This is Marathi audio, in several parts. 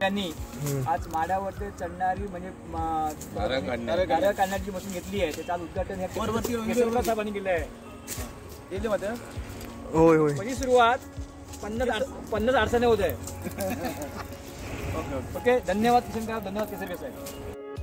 त्यांनी आज माडावरती चढणारी म्हणजे गारं काढण्याची मशीन घेतली आहे. त्याचं आज उद्घाटन हे साहेबांनी केलं आहे. होय होय. पहिली सुरुवात 50 अडचणी होत आहे. ओके धन्यवाद किशन साहेब, धन्यवाद केसरकर साहेब.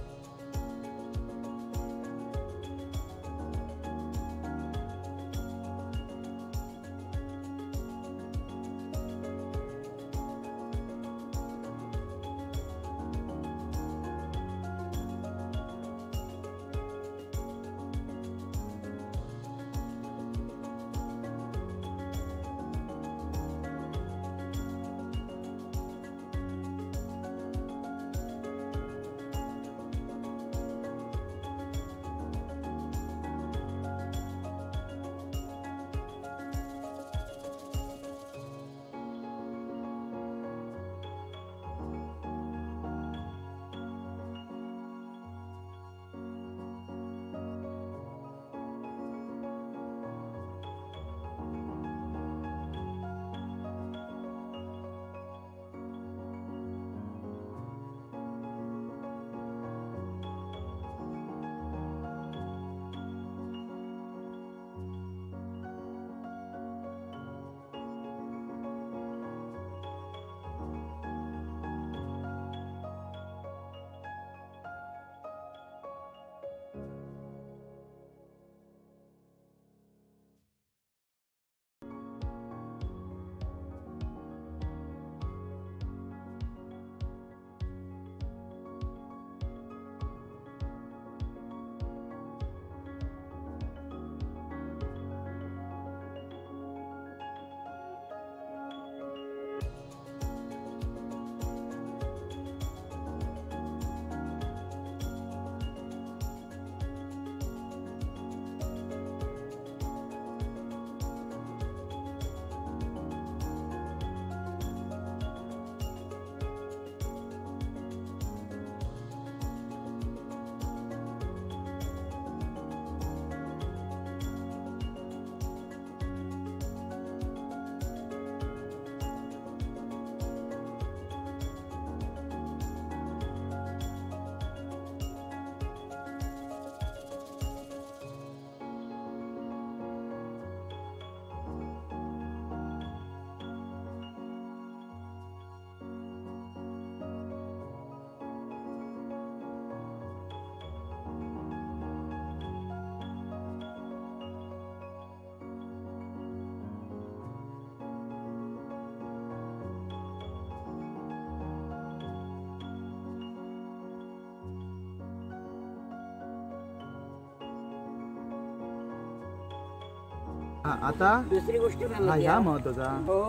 आता दुसरी गोष्ट ह्या महत्वाचा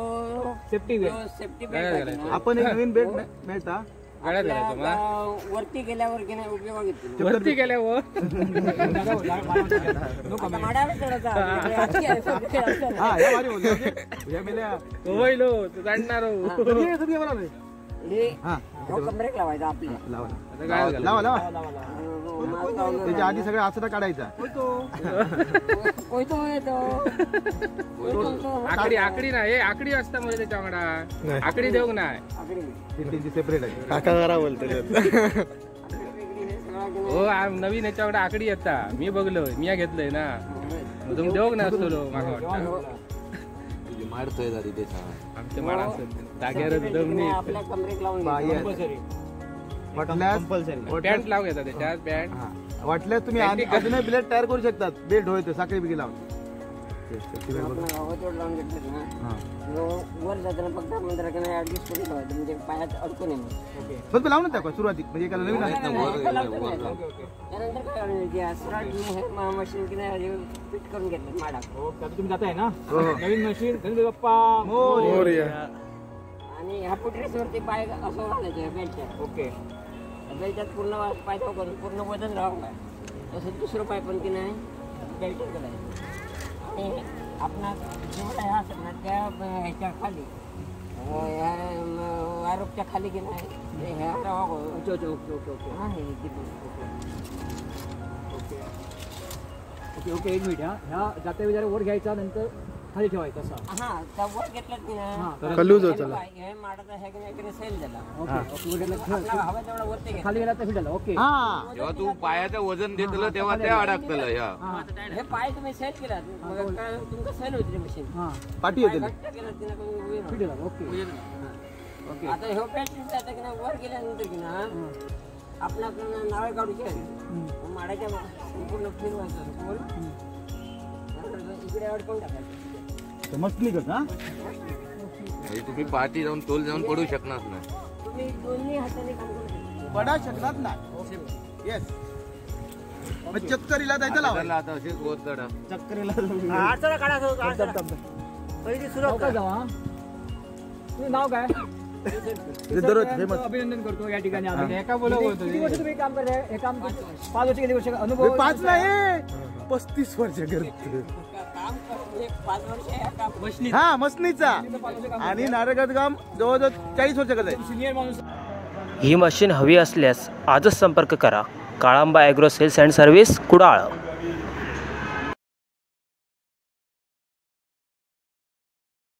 सेफ्टी आपण एक नवीन बेड मिळता वरती गेल्यावर की नाही उपयोग घेतली वरती गेल्यावर ब्रेक लावायचा आपल्या लावा लावा त्याच्या आधी सगळं आसरा काढायचा. आकडी आकडी नाही आकडी असता मध्ये त्याच्या वांगडा आकडी देऊ नाही सेपरेट आहे. काका करा बोलतो हो नवीन याच्याकडे आकडी येता मी बघलो मी घेतलंय ना तुम्ही देऊ ना असतो मागा वाटतं मारतोय आमच्या माडा जागेवर दम नाही आपल्या कमरेक लावून वाटल्यास पॅन्ट लावून घेतात त्याच्यात पॅन्ट वाटल्यास तुम्ही अजून ब्लेड तयार करू शकतात. बेल्ट होय साखळी बिगी लावून वर जाताना फक्त मंदिराकडे ऍडजस्ट करून ठेवायचं म्हणजे पायात अडकू नये. फक्त लावून टाका सुरुवातीत म्हणजे एखादा नवीन त्यानंतर काय मशीन की नाही फिट करून घेतलं माडा. तुम्ही जाताय ना नवीन मशीन गणपती बाप्पा आणि ह्या फुटरेस वरती पाय असं घालायचे बेल्टच्या. ओके बेल्टच्यात पूर्ण पाय करून पूर्ण वजन राहून काय तसं दुसरं पाय पण की नाही बेल्टच घालायचं. आणि आपणा जेवढा ह्या असत ना त्या ह्याच्या खाली आरोपच्या खाली की नाही ह्या ओके ओके ओके ओके हां हे ओके ओके एक मिनिट ह्या जात्या विचार वर घ्यायचा नंतर खाली ठेवायचं असं. हा त्या वर घेतलं की नाही कलूज होतं ना. हे माडाचा हे की नाही सेल झाला ओके आपला हवा तेवढा वरती घे खाली गेला तर फिटलं. ओके हा जेव्हा तू पायाचं वजन देतलं तेव्हा ते अडकतलं ह्या हे पाय तुम्ही सेट केलात मग काय तुमका सेल होती मशीन हां पाठी येते घट्ट केलं तिने करून फिटलं. ओके ओके आता ह्यो पॅच आता की नाही वर गेल्यानंतर की ना आपण आपल्याला नारळ काढूचे माडाच्या संपूर्ण फिरवायचं गोल इकडे अडकवून टाकायचं. मस्त निघत हा म्हणजे तुम्ही पाठी जाऊन तोल जाऊन पडू शकणार नाही. तुम्ही दोन्ही हाताने काम करू शकता. पडा शकणार नाही. येस चक्करीला जायचं लावा. त्याला आता अशीच होत चढा. चक्करीला पहिली सुरुवात जावा. तुझं नाव काय? दररोज फेमस. अभिनंदन करतो या ठिकाणी आम्ही. किती वर्ष तुम्ही काम करताय हे काम? 5 वर्ष किती वर्ष अनुभव? 5 नाही 35 वर्ष करतो. काम म्हणजे 5 वर्ष हे काम हा मसनीचा आणि नारळाचं काम जवळजवळ 40 वर्ष करत आहे. सिनियर माणूस. ही मशीन हवी असल्यास आजच संपर्क करा. Kalamba agro sales and service Kudal.